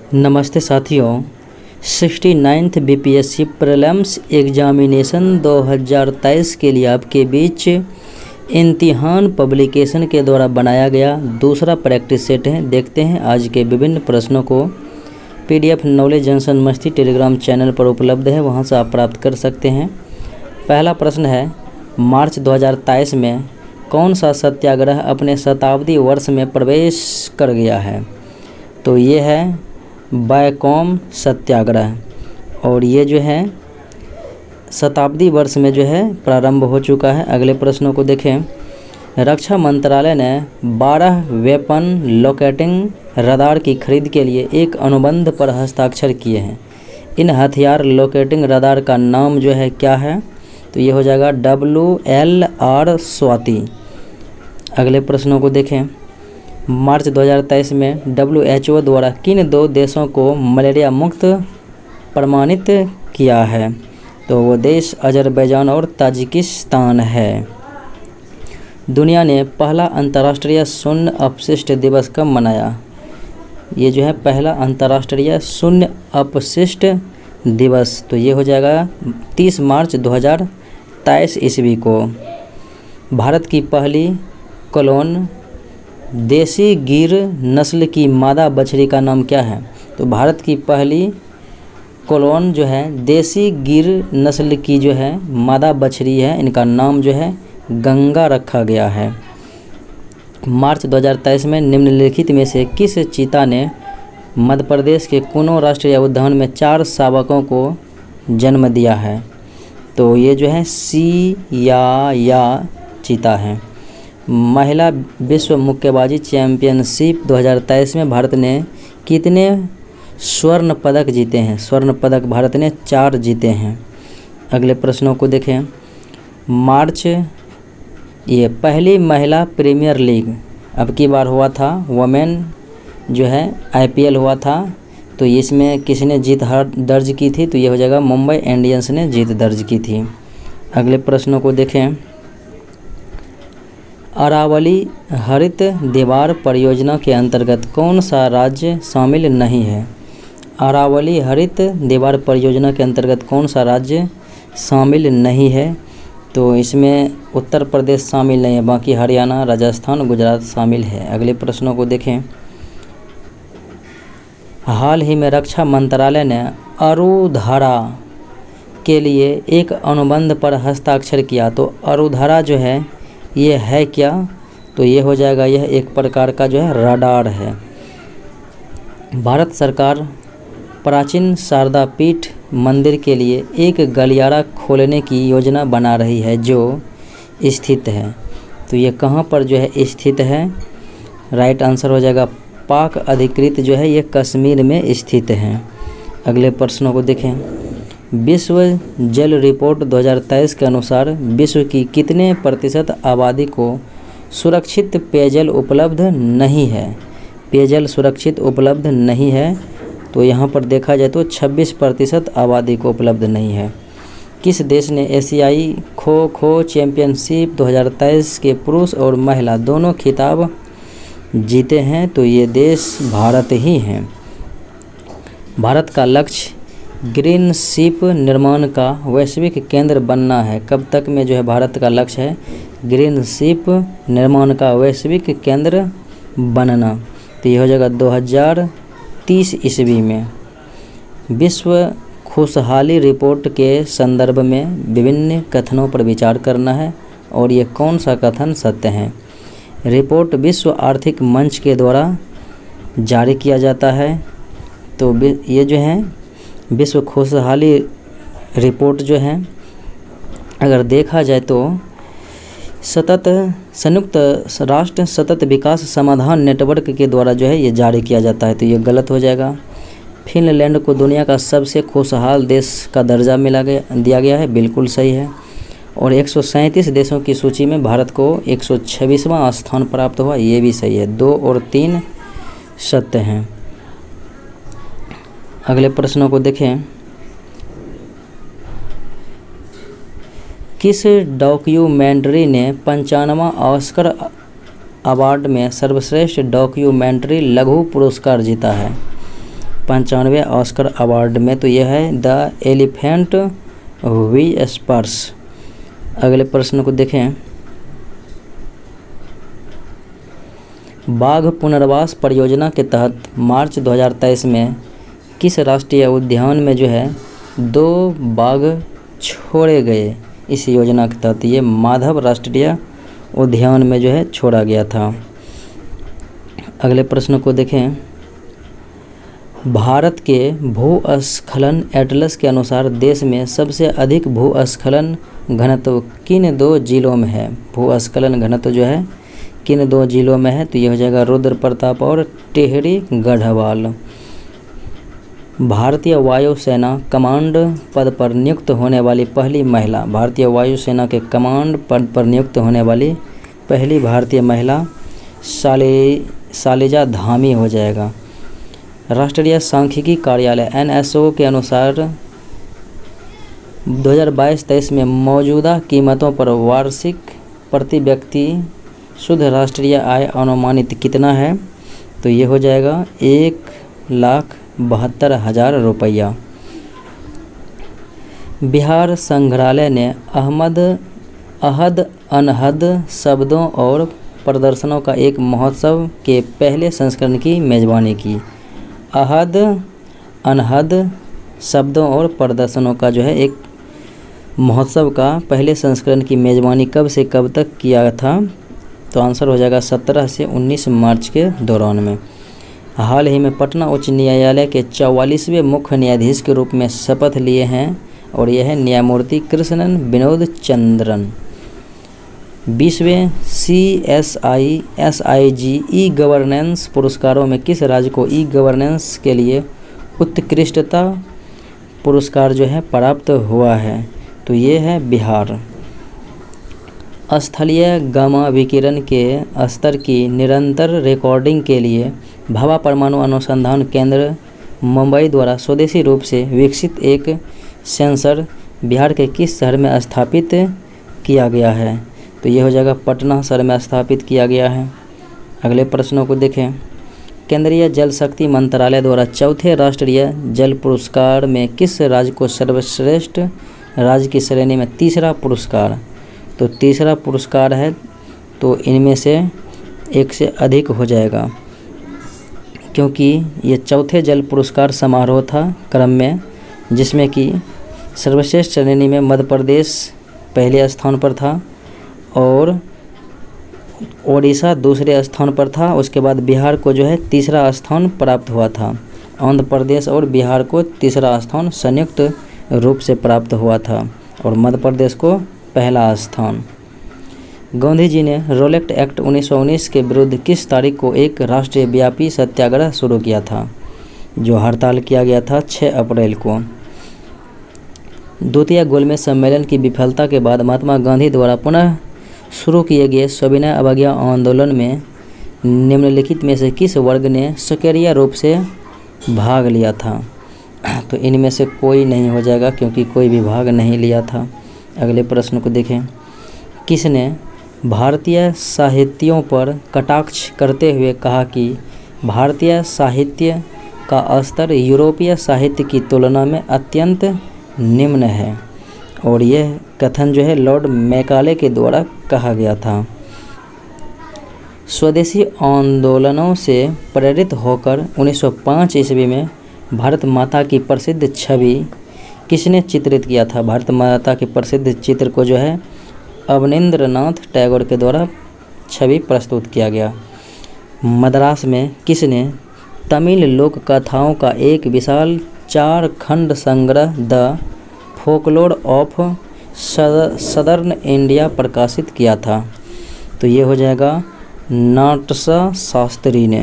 नमस्ते साथियों, 69th BPSC prelims examination 2023 के लिए आपके बीच इम्तिहान पब्लिकेशन के द्वारा बनाया गया दूसरा प्रैक्टिस सेट है। देखते हैं आज के विभिन्न प्रश्नों को। पीडीएफ नॉलेज जंक्शन मस्ती टेलीग्राम चैनल पर उपलब्ध है, वहां से आप प्राप्त कर सकते हैं। पहला प्रश्न है, मार्च 2023 में कौन सा सत्याग्रह अपने शताब्दी वर्ष में प्रवेश कर गया है? तो ये है बैकोम सत्याग्रह, और ये जो है शताब्दी वर्ष में जो है प्रारंभ हो चुका है। अगले प्रश्नों को देखें। रक्षा मंत्रालय ने 12 वेपन लोकेटिंग रडार की खरीद के लिए एक अनुबंध पर हस्ताक्षर किए हैं। इन हथियार लोकेटिंग रडार का नाम जो है क्या है? तो ये हो जाएगा WLR स्वाति। अगले प्रश्नों को देखें। मार्च 2023 में WHO द्वारा किन 2 देशों को मलेरिया मुक्त प्रमाणित किया है? तो वो देश अजरबैजान और ताजिकिस्तान है। दुनिया ने पहला अंतर्राष्ट्रीय शून्य अपशिष्ट दिवस कब मनाया? ये जो है पहला अंतर्राष्ट्रीय शून्य अपशिष्ट दिवस, तो ये हो जाएगा 30 मार्च 2023 ईस्वी को। भारत की पहली क्लोन देसी गिर नस्ल की मादा बछड़ी का नाम क्या है? तो भारत की पहली क्लोन जो है देसी गिर नस्ल की जो है मादा बछड़ी है, इनका नाम जो है गंगा रखा गया है। मार्च 2023 में निम्नलिखित में से किस चीता ने मध्य प्रदेश के कुनो राष्ट्रीय उद्यान में 4 शावकों को जन्म दिया है? तो ये जो है सियाया चीता है। महिला विश्व मुक्केबाजी चैंपियनशिप 2023 में भारत ने कितने स्वर्ण पदक जीते हैं? स्वर्ण पदक भारत ने 4 जीते हैं। अगले प्रश्नों को देखें। मार्च ये पहली महिला प्रीमियर लीग अब की बार हुआ था, वुमेन जो है IPL हुआ था, तो इसमें किसने जीत हार दर्ज की थी? तो ये हो जाएगा मुंबई इंडियंस ने जीत दर्ज की थी। अगले प्रश्नों को देखें। अरावली हरित दीवार परियोजना के अंतर्गत कौन सा राज्य शामिल नहीं है? अरावली हरित दीवार परियोजना के अंतर्गत कौन सा राज्य शामिल नहीं है? तो इसमें उत्तर प्रदेश शामिल नहीं है, बाकी हरियाणा, राजस्थान, गुजरात शामिल है। अगले प्रश्नों को देखें। हाल ही में रक्षा मंत्रालय ने अरुधरा के लिए एक अनुबंध पर हस्ताक्षर किया, तो अरुधरा जो है ये है क्या? तो ये हो जाएगा, यह एक प्रकार का जो है रडार है। भारत सरकार प्राचीन शारदा पीठ मंदिर के लिए एक गलियारा खोलने की योजना बना रही है जो स्थित है। तो ये कहाँ पर जो है स्थित है? राइट आंसर हो जाएगा पाक अधिकृत जो है ये कश्मीर में स्थित है। अगले प्रश्नों को देखें। विश्व जल रिपोर्ट 2023 के अनुसार विश्व की कितने प्रतिशत आबादी को सुरक्षित पेयजल उपलब्ध नहीं है? पेयजल सुरक्षित उपलब्ध नहीं है, तो यहाँ पर देखा जाए तो 26% आबादी को उपलब्ध नहीं है। किस देश ने एशियाई खो खो चैंपियनशिप 2023 के पुरुष और महिला दोनों खिताब जीते हैं? तो ये देश भारत ही है। भारत का लक्ष्य ग्रीन शिप निर्माण का वैश्विक केंद्र बनना है। कब तक में जो है भारत का लक्ष्य है ग्रीन शिप निर्माण का वैश्विक केंद्र बनना? तो ये हो जाएगा 2030 ईस्वी में। विश्व खुशहाली रिपोर्ट के संदर्भ में विभिन्न कथनों पर विचार करना है, और ये कौन सा कथन सत्य है? रिपोर्ट विश्व आर्थिक मंच के द्वारा जारी किया जाता है। तो ये जो है विश्व खुशहाली रिपोर्ट जो है अगर देखा जाए तो संयुक्त राष्ट्र सतत विकास समाधान नेटवर्क के द्वारा जो है ये जारी किया जाता है, तो ये गलत हो जाएगा। फिनलैंड को दुनिया का सबसे खुशहाल देश का दर्जा दिया गया है, बिल्कुल सही है। और 137 देशों की सूची में भारत को 126वां स्थान प्राप्त हुआ, ये भी सही है। 2 और 3 सत्य हैं। अगले प्रश्नों को देखें। किस डॉक्यूमेंट्री ने 95वां ऑस्कर अवार्ड में सर्वश्रेष्ठ डॉक्यूमेंट्री लघु पुरस्कार जीता है? 95वें ऑस्कर अवार्ड में, तो यह है द एलिफेंट व्हिस्पर्स। अगले प्रश्न को देखें, बाघ पुनर्वास परियोजना के तहत मार्च 2023 में किस राष्ट्रीय उद्यान में जो है 2 बाघ छोड़े गए? इस योजना के तहत ये माधव राष्ट्रीय उद्यान में जो है छोड़ा गया था। अगले प्रश्न को देखें, भारत के भूस्खलन एटलस के अनुसार देश में सबसे अधिक भूस्खलन घनत्व किन 2 जिलों में है? भूस्खलन घनत्व जो है किन 2 जिलों में है? तो ये हो जाएगा रुद्रप्रताप और टिहरी गढ़वाल। भारतीय वायुसेना कमांड पद पर नियुक्त होने वाली पहली महिला, भारतीय वायुसेना के कमांड पद पर नियुक्त होने वाली पहली भारतीय महिला शालिजा धामी हो जाएगा। राष्ट्रीय सांख्यिकी कार्यालय NSO के अनुसार 2022-23 में मौजूदा कीमतों पर वार्षिक प्रति व्यक्ति शुद्ध राष्ट्रीय आय अनुमानित कितना है? तो ये हो जाएगा 1,72,000 रुपया। बिहार संग्रहालय ने अहद अनहद शब्दों और प्रदर्शनों का एक महोत्सव के पहले संस्करण की मेज़बानी की। अहद अनहद शब्दों और प्रदर्शनों का जो है एक महोत्सव का पहले संस्करण की मेज़बानी कब से कब तक किया था? तो आंसर हो जाएगा 17 से 19 मार्च के दौरान में। हाल ही में पटना उच्च न्यायालय के 44वें मुख्य न्यायाधीश के रूप में शपथ लिए हैं और यह है न्यायमूर्ति कृष्णन विनोद चंद्रन। 20वें CSIG ई गवर्नेंस पुरस्कारों में किस राज्य को ई गवर्नेंस के लिए उत्कृष्टता पुरस्कार जो है प्राप्त हुआ है? तो ये है बिहार। स्थलीय गामा विकिरण के स्तर की निरंतर रिकॉर्डिंग के लिए भाभा परमाणु अनुसंधान केंद्र मुंबई द्वारा स्वदेशी रूप से विकसित एक सेंसर बिहार के किस शहर में स्थापित किया गया है? तो ये हो जाएगा पटना शहर में स्थापित किया गया है। अगले प्रश्नों को देखें, केंद्रीय जल शक्ति मंत्रालय द्वारा 4थे राष्ट्रीय जल पुरस्कार में किस राज्य को सर्वश्रेष्ठ राज्य की श्रेणी में तीसरा पुरस्कार? तो तीसरा पुरस्कार है, तो इनमें से एक से अधिक हो जाएगा क्योंकि ये 4थे जल पुरस्कार समारोह था क्रम में, जिसमें कि सर्वश्रेष्ठ श्रेणी में मध्य प्रदेश पहले स्थान पर था और ओडिशा दूसरे स्थान पर था। उसके बाद बिहार को जो है तीसरा स्थान प्राप्त हुआ था। आंध्र प्रदेश और बिहार को तीसरा स्थान संयुक्त रूप से प्राप्त हुआ था और मध्य प्रदेश को पहला स्थान। गांधी जी ने रोलेट एक्ट 1919 के विरुद्ध किस तारीख को एक राष्ट्रीय व्यापी सत्याग्रह शुरू किया था? जो हड़ताल किया गया था 6 अप्रैल को। द्वितीय गोलमेज सम्मेलन की विफलता के बाद महात्मा गांधी द्वारा पुनः शुरू किए गए सविनय अवज्ञा आंदोलन में निम्नलिखित में से किस वर्ग ने सक्रिय रूप से भाग लिया था? तो इनमें से कोई नहीं हो जाएगा क्योंकि कोई भी भाग नहीं लिया था। अगले प्रश्न को देखें, किसने भारतीय साहित्यों पर कटाक्ष करते हुए कहा कि भारतीय साहित्य का स्तर यूरोपीय साहित्य की तुलना में अत्यंत निम्न है? और यह कथन जो है लॉर्ड मैकाले के द्वारा कहा गया था। स्वदेशी आंदोलनों से प्रेरित होकर 1905 ईस्वी में भारत माता की प्रसिद्ध छवि किसने चित्रित किया था? भारत माता के प्रसिद्ध चित्र को जो है अवनींद्रनाथ टैगोर के द्वारा छवि प्रस्तुत किया गया। मद्रास में किसने तमिल लोक कथाओं का एक विशाल 4 खंड संग्रह the folklore of southern India प्रकाशित किया था? तो ये हो जाएगा नाटसा शास्त्री ने।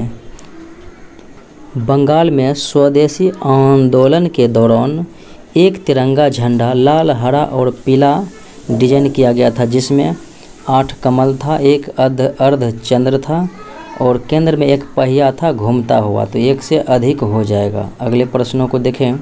बंगाल में स्वदेशी आंदोलन के दौरान एक तिरंगा झंडा लाल, हरा और पीला डिजाइन किया गया था, जिसमें 8 कमल था, एक अर्ध चंद्र था और केंद्र में एक पहिया था घूमता हुआ। तो एक से अधिक हो जाएगा। अगले प्रश्नों को देखें,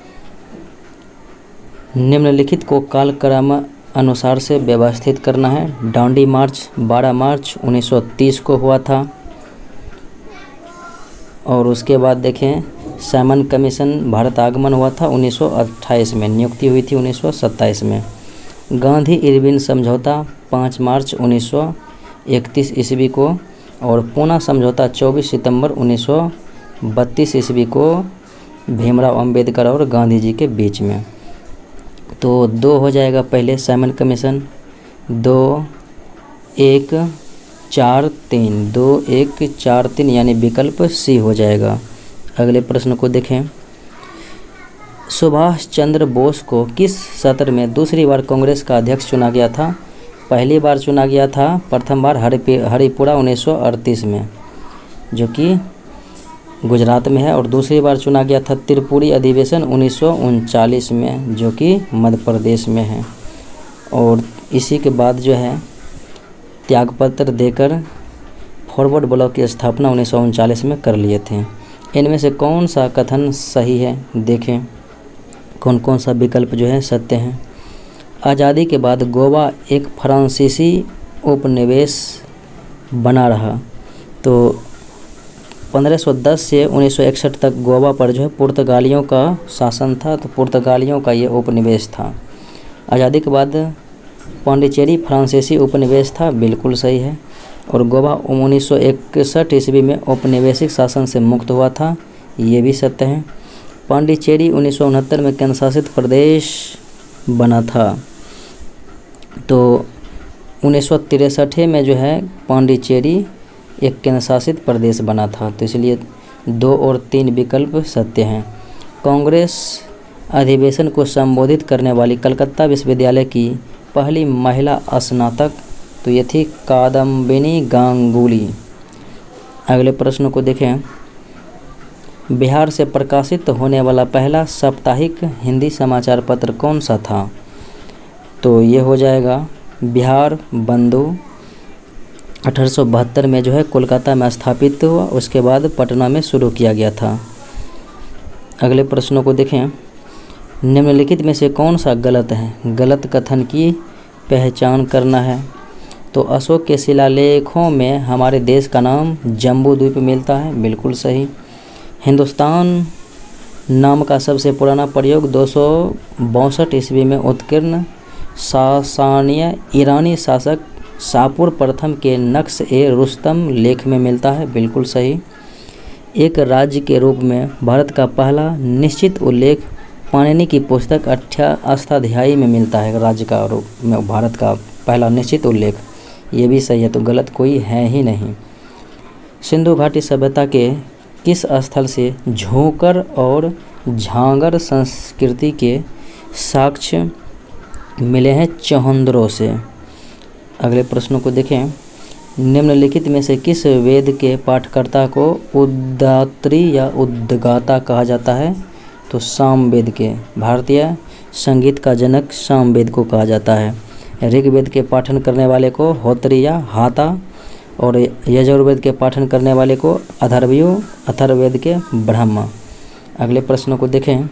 निम्नलिखित को कालक्रम अनुसार से व्यवस्थित करना है। डांडी मार्च 12 मार्च 1930 को हुआ था और उसके बाद देखें साइमन कमीशन भारत आगमन हुआ था 1928 में, नियुक्ति हुई थी 1927 में। गांधी इरविन समझौता 5 मार्च 1931 ईस्वी को, और पूना समझौता 24 सितंबर 1932 ईस्वी को भीमराव अंबेडकर और गांधी जी के बीच में। तो 2 हो जाएगा पहले साइमन कमीशन, 2 1 4 3, 2 1 4 3 यानी विकल्प सी हो जाएगा। अगले प्रश्न को देखें। सुभाष चंद्र बोस को किस सत्र में दूसरी बार कांग्रेस का अध्यक्ष चुना गया था? पहली बार चुना गया था प्रथम बार हरिपुरा 1938 में, जो कि गुजरात में है, और दूसरी बार चुना गया था त्रिपुरी अधिवेशन 1939 में, जो कि मध्य प्रदेश में है। और इसी के बाद जो है त्यागपत्र देकर फॉरवर्ड ब्लॉक की स्थापना 1939 में कर लिए थे। इनमें से कौन सा कथन सही है? देखें कौन कौन सा विकल्प जो है सत्य है। आज़ादी के बाद गोवा एक फ्रांसीसी उपनिवेश बना रहा। तो 1510 से 1961 तक गोवा पर जो है पुर्तगालियों का शासन था, तो पुर्तगालियों का ये उपनिवेश था। आज़ादी के बाद पांडिचेरी फ्रांसीसी उपनिवेश था, बिल्कुल सही है। और गोवा 1961 ईस्वी में औपनिवेशिक शासन से मुक्त हुआ था, ये भी सत्य है। पांडिचेरी 1969 में केंद्र शासित प्रदेश बना था। तो 1963 में जो है पांडिचेरी एक केंद्र शासित प्रदेश बना था, तो इसलिए 2 और 3 विकल्प सत्य हैं। कांग्रेस अधिवेशन को संबोधित करने वाली कलकत्ता विश्वविद्यालय की पहली महिला स्नातक, तो ये थी कादम्बिनी गांगुली। अगले प्रश्न को देखें। बिहार से प्रकाशित होने वाला पहला साप्ताहिक हिंदी समाचार पत्र कौन सा था? तो ये हो जाएगा बिहार बंधु। 1872 में जो है कोलकाता में स्थापित हुआ, उसके बाद पटना में शुरू किया गया था। अगले प्रश्नों को देखें। निम्नलिखित में से कौन सा गलत है? गलत कथन की पहचान करना है। तो अशोक के शिलालेखों में हमारे देश का नाम जम्बू द्वीप मिलता है, बिल्कुल सही। हिंदुस्तान नाम का सबसे पुराना प्रयोग 262 ईस्वी में उत्कीर्ण सासानिया ईरानी शासक शाहपुर प्रथम के नक्श ए रुस्तम लेख में मिलता है, बिल्कुल सही। एक राज्य के रूप में भारत का पहला निश्चित उल्लेख पाणिनि की पुस्तक अष्टाध्यायी में मिलता है। राज्य का रूप में भारत का पहला निश्चित उल्लेख, ये भी सही है, तो गलत कोई है ही नहीं। सिंधु घाटी सभ्यता के किस स्थल से झोंकर और झांगर संस्कृति के साक्ष्य मिले हैं? चौहंदरों से। अगले प्रश्नों को देखें। निम्नलिखित में से किस वेद के पाठकर्ता को उद्धात्री या उद्गाता कहा जाता है? तो सामवेद के। भारतीय संगीत का जनक सामवेद को कहा जाता है। ऋग्वेद के पाठन करने वाले को होत्री या हाता, और यजुर्वेद के पाठन करने वाले को अथर्वयो, अथर्ववेद के ब्रह्मा। अगले प्रश्नों को देखें।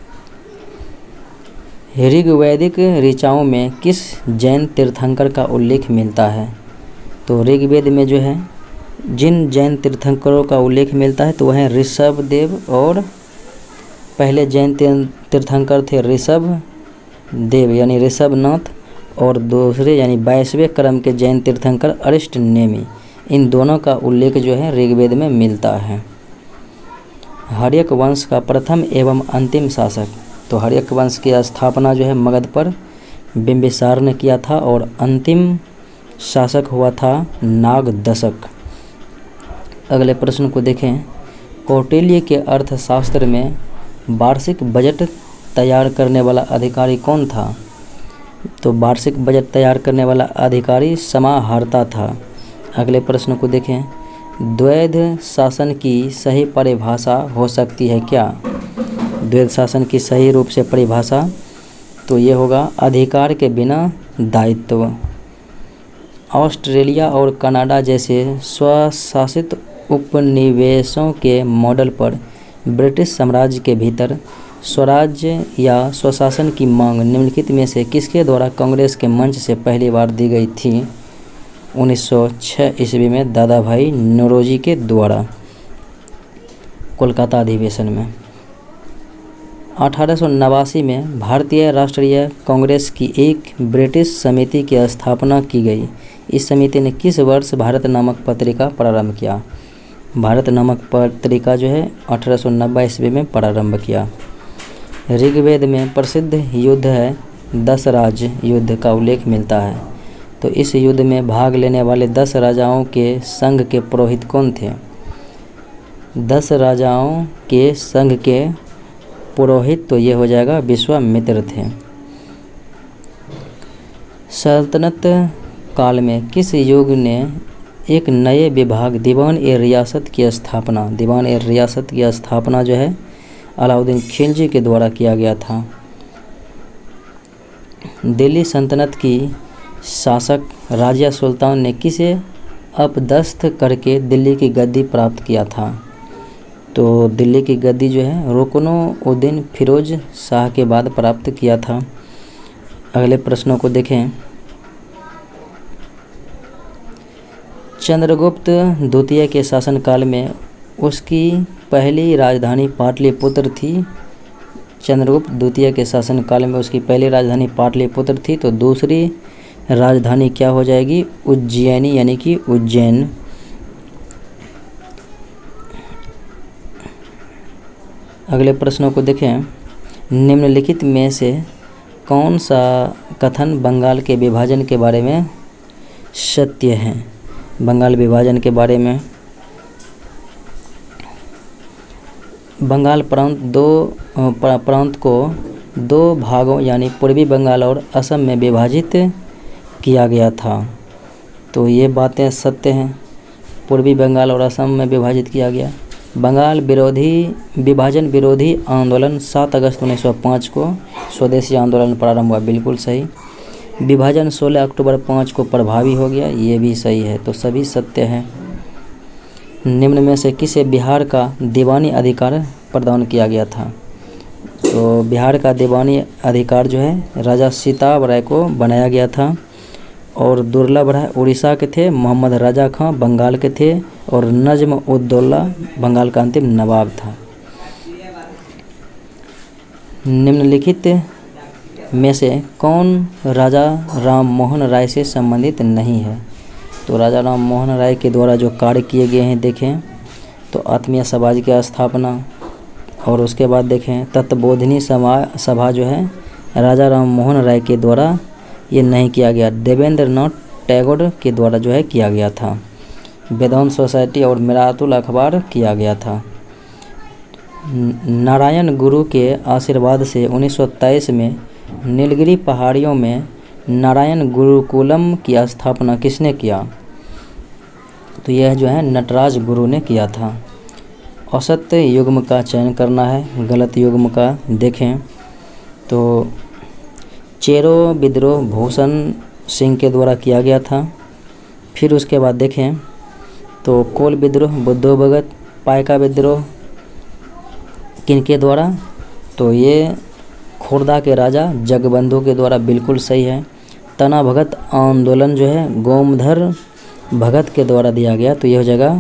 ऋग्वैदिक ऋचाओं में किस जैन तीर्थंकर का उल्लेख मिलता है? तो ऋग्वेद में जो है जिन जैन तीर्थंकरों का उल्लेख मिलता है तो वह हैं ऋषभ देव, और पहले जैन तीर्थंकर थे ऋषभ देव यानी ऋषभनाथ, और दूसरे यानी 22वें क्रम के जैन तीर्थंकर अरिष्ट नेमि। इन दोनों का उल्लेख जो है ऋग्वेद में मिलता है। हर्यक वंश का प्रथम एवं अंतिम शासक, तो हर्यक वंश की स्थापना जो है मगध पर बिंबिसार ने किया था, और अंतिम शासक हुआ था नागदशक। अगले प्रश्न को देखें। कौटिल्य के अर्थशास्त्र में वार्षिक बजट तैयार करने वाला अधिकारी कौन था? तो वार्षिक बजट तैयार करने वाला अधिकारी समाहर्ता था। अगले प्रश्न को देखें। द्वैध शासन की सही परिभाषा हो सकती है क्या? द्वैध शासन की सही रूप से परिभाषा, तो ये होगा अधिकार के बिना दायित्व। ऑस्ट्रेलिया और कनाडा जैसे स्वशासित उपनिवेशों के मॉडल पर ब्रिटिश साम्राज्य के भीतर स्वराज्य या स्वशासन की मांग निम्नलिखित में से किसके द्वारा कांग्रेस के मंच से पहली बार दी गई थी? 1906 ईस्वी में दादा भाई नौरोजी के द्वारा। कोलकाता अधिवेशन में। 1889 में भारतीय राष्ट्रीय कांग्रेस की एक ब्रिटिश समिति की स्थापना की गई। इस समिति ने किस वर्ष भारत नामक पत्रिका प्रारंभ किया? भारत नामक पत्रिका जो है 1890 ईस्वी में प्रारंभ किया। ऋग्वेद में प्रसिद्ध युद्ध है 10 राज युद्ध का उल्लेख मिलता है। तो इस युद्ध में भाग लेने वाले 10 राजाओं के संघ के पुरोहित कौन थे? 10 राजाओं के संघ के पुरोहित तो ये हो जाएगा विश्वामित्र थे। सल्तनत काल में किस युग ने एक नए विभाग दीवान-ए-रियासत की स्थापना जो है अलाउद्दीन खिलजी के द्वारा किया गया था? दिल्ली सल्तनत की शासक राजिया सुल्तान ने किसे अपदस्थ करके दिल्ली की गद्दी प्राप्त किया था? तो दिल्ली की गद्दी जो है रुकनुद्दीन फिरोज शाह के बाद प्राप्त किया था। अगले प्रश्नों को देखें। चंद्रगुप्त द्वितीय के शासनकाल में उसकी पहली राजधानी पाटलिपुत्र थी। चंद्रगुप्त द्वितीय के शासनकाल में उसकी पहली राजधानी पाटलिपुत्र थी। तो दूसरी राजधानी क्या हो जाएगी? उज्जैनी, यानी कि उज्जैन। अगले प्रश्नों को देखें। निम्नलिखित में से कौन सा कथन बंगाल के विभाजन के बारे में सत्य है? बंगाल विभाजन के बारे में, बंगाल प्रांत को 2 भागों यानी पूर्वी बंगाल और असम में विभाजित किया गया था। तो ये बातें सत्य हैं। पूर्वी बंगाल और असम में विभाजित किया गया। बंगाल विभाजन विरोधी आंदोलन 7 अगस्त 1905 को स्वदेशी आंदोलन प्रारंभ हुआ, बिल्कुल सही। विभाजन 16 अक्टूबर 5 को प्रभावी हो गया, ये भी सही है। तो सभी सत्य हैं। निम्न में से किसे बिहार का दीवानी अधिकार प्रदान किया गया था? तो बिहार का दीवानी अधिकार जो है राजा सिताब राय को बनाया गया था। और दुर्लभ राय उड़ीसा के थे, मोहम्मद राजा खां बंगाल के थे और नजम उद-दौला बंगाल का अंतिम नवाब था। निम्नलिखित में से कौन राजा राम मोहन राय से संबंधित नहीं है? तो राजा राम मोहन राय के द्वारा जो कार्य किए गए हैं देखें तो आत्मीय समाज की स्थापना, और उसके बाद देखें तत्वबोधिनी सभा जो है राजा राम मोहन राय के द्वारा ये नहीं किया गया, देवेंद्र नाथ टैगोर के द्वारा जो है किया गया था। वेदांत सोसाइटी और मिरातुल अखबार किया गया था। नारायण गुरु के आशीर्वाद से 1923 में नीलगिरी पहाड़ियों में नारायण गुरुकुलम की स्थापना किसने किया? तो यह जो है नटराज गुरु ने किया था। औसत युग्म का चयन करना है, गलत युग्म का देखें तो चेरो विद्रोह भूषण सिंह के द्वारा किया गया था। फिर उसके बाद देखें तो कोल विद्रोह बुद्धो भगत, पाइका विद्रोह किनके द्वारा? तो ये खोर्दा के राजा जगबंधु के द्वारा, बिल्कुल सही है। तना भगत आंदोलन जो है गोमधर भगत के द्वारा दिया गया, तो ये हो जाएगा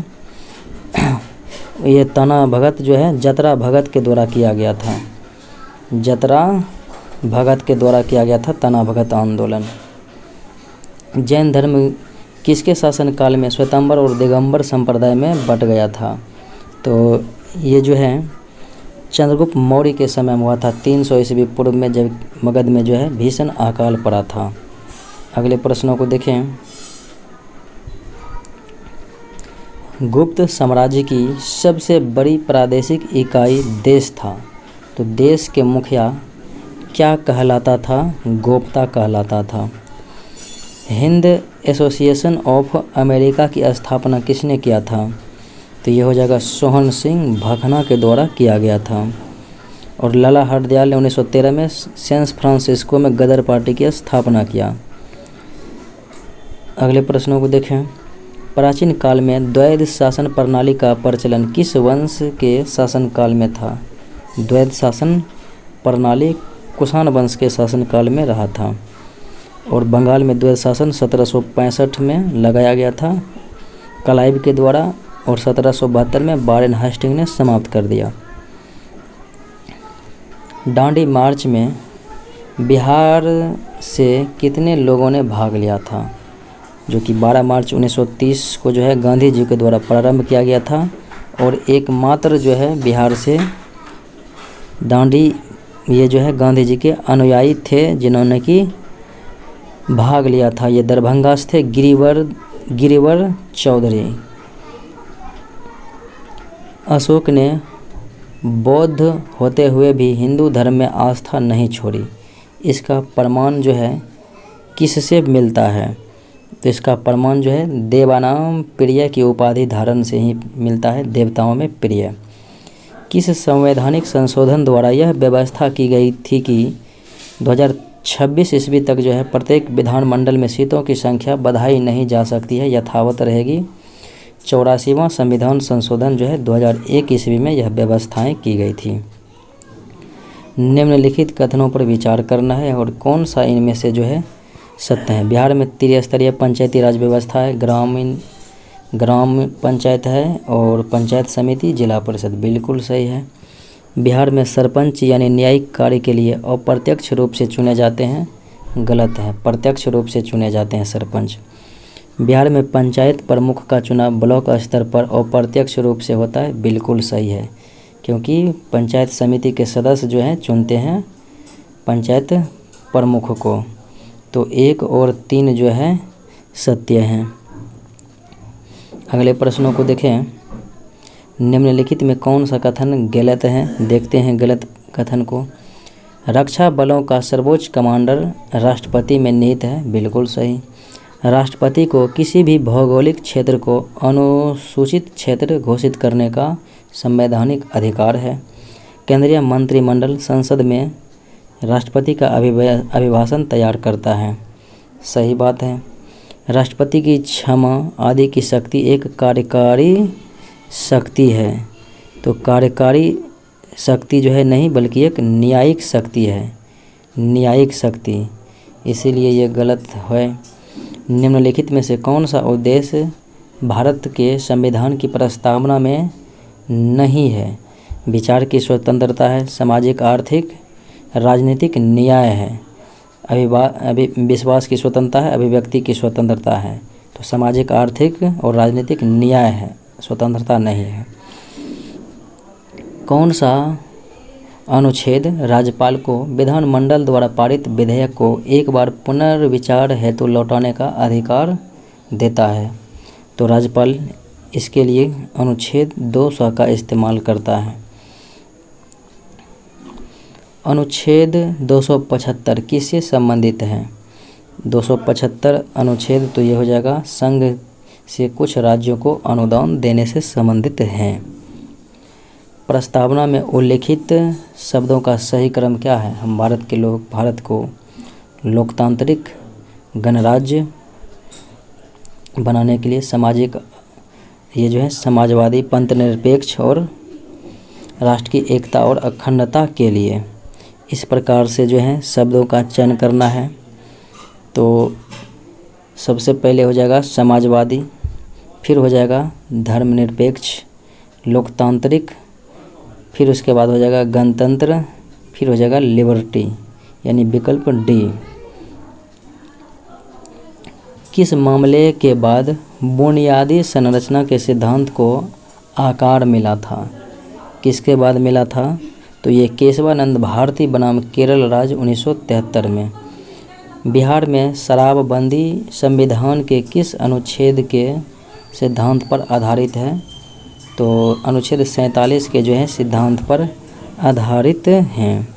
ये तना भगत जो है जतरा भगत के द्वारा किया गया था। जतरा भगत के द्वारा किया गया था तना भगत आंदोलन। जैन धर्म किसके शासनकाल में श्वेतांबर और दिगंबर संप्रदाय में बट गया था? तो ये जो है चंद्रगुप्त मौर्य के समय में हुआ था, 300 ईस्वी पूर्व में, जब मगध में जो है भीषण अकाल पड़ा था। अगले प्रश्नों को देखें। गुप्त साम्राज्य की सबसे बड़ी प्रादेशिक इकाई देश था। तो देश के मुखिया क्या कहलाता था? गोप्ता कहलाता था। हिंद एसोसिएशन ऑफ अमेरिका की स्थापना किसने किया था? तो ये हो जाएगा सोहन सिंह भखना के द्वारा किया गया था। और लाला हरदयाल ने 1913 में सैन फ्रांसिस्को में गदर पार्टी की स्थापना किया। अगले प्रश्नों को देखें। प्राचीन काल में द्वैध शासन प्रणाली का प्रचलन किस वंश के शासनकाल में था? द्वैध शासन प्रणाली कुषाण वंश के शासनकाल में रहा था। और बंगाल में द्वैध शासन 1765 में लगाया गया था कलाइव के द्वारा, और 1772 में वारेन हेस्टिंग ने समाप्त कर दिया। दांडी मार्च में बिहार से कितने लोगों ने भाग लिया था? जो कि 12 मार्च 1930 को जो है गांधी जी के द्वारा प्रारंभ किया गया था और एकमात्र जो है बिहार से दांडी ये जो है गांधी जी के अनुयायी थे जिन्होंने कि भाग लिया था। ये दरभंगा से थे गिरिवर चौधरी। अशोक ने बौद्ध होते हुए भी हिंदू धर्म में आस्था नहीं छोड़ी। इसका प्रमाण जो है किससे मिलता है? तो इसका प्रमाण जो है देवानाम प्रिय की उपाधि धारण से ही मिलता है, देवताओं में प्रिय। किस संवैधानिक संशोधन द्वारा यह व्यवस्था की गई थी कि 2026 ईस्वी तक जो है प्रत्येक विधानमंडल में सीटों की संख्या बढ़ाई नहीं जा सकती है, यथावत रहेगी? 84वां संविधान संशोधन जो है 2001 ईस्वी में यह व्यवस्थाएं की गई थी। निम्नलिखित कथनों पर विचार करना है और कौन सा इनमें से जो है सत्य है। बिहार में त्रिस्तरीय पंचायती राज व्यवस्था है, ग्राम पंचायत है और पंचायत समिति, जिला परिषद, बिल्कुल सही है। बिहार में सरपंच यानी न्यायिक कार्य के लिए अप्रत्यक्ष रूप से चुने जाते हैं, गलत है, प्रत्यक्ष रूप से चुने जाते हैं सरपंच। बिहार में पंचायत प्रमुख का चुनाव ब्लॉक स्तर पर अप्रत्यक्ष रूप से होता है, बिल्कुल सही है, क्योंकि पंचायत समिति के सदस्य जो हैं चुनते हैं पंचायत प्रमुख को। तो 1 और 3 जो है सत्य हैं। अगले प्रश्नों को देखें। निम्नलिखित में कौन सा कथन गलत है? देखते हैं गलत कथन को। रक्षा बलों का सर्वोच्च कमांडर राष्ट्रपति में निहित है, बिल्कुल सही। राष्ट्रपति को किसी भी भौगोलिक क्षेत्र को अनुसूचित क्षेत्र घोषित करने का संवैधानिक अधिकार है। केंद्रीय मंत्रिमंडल संसद में राष्ट्रपति का अभिभाषण तैयार करता है, सही बात है। राष्ट्रपति की क्षमा आदि की शक्ति एक कार्यकारी शक्ति है, तो कार्यकारी शक्ति जो है नहीं बल्कि एक न्यायिक शक्ति है, न्यायिक शक्ति, इसीलिए ये गलत है। निम्नलिखित में से कौन सा उद्देश्य भारत के संविधान की प्रस्तावना में नहीं है? विचार की स्वतंत्रता है, सामाजिक आर्थिक राजनीतिक न्याय है, विश्वास की स्वतंत्रता है, अभिव्यक्ति की स्वतंत्रता है। तो सामाजिक आर्थिक और राजनीतिक न्याय है, स्वतंत्रता नहीं है। कौन सा अनुच्छेद राज्यपाल को विधानमंडल द्वारा पारित विधेयक को एक बार पुनर्विचार हेतु लौटाने का अधिकार देता है? तो राज्यपाल इसके लिए अनुच्छेद 200 का इस्तेमाल करता है। अनुच्छेद 275 किससे संबंधित है? 275 अनुच्छेद तो ये हो जाएगा संघ से कुछ राज्यों को अनुदान देने से संबंधित है। प्रस्तावना में उल्लेखित शब्दों का सही क्रम क्या है? हम भारत के लोग भारत को लोकतांत्रिक गणराज्य बनाने के लिए सामाजिक ये जो है समाजवादी, पंथनिरपेक्ष और राष्ट्र की एकता और अखंडता के लिए, इस प्रकार से जो है शब्दों का चयन करना है। तो सबसे पहले हो जाएगा समाजवादी, फिर हो जाएगा धर्मनिरपेक्ष, लोकतांत्रिक, फिर उसके बाद हो जाएगा गणतंत्र, फिर हो जाएगा लिबर्टी, यानी विकल्प डी। किस मामले के बाद बुनियादी संरचना के सिद्धांत को आकार मिला था? किसके बाद मिला था? तो ये केशवानंद भारती बनाम केरल राज्य 1973 में। बिहार में शराबबंदी संविधान के किस अनुच्छेद के सिद्धांत पर आधारित है? तो अनुच्छेद 47 के जो है सिद्धांत पर आधारित हैं।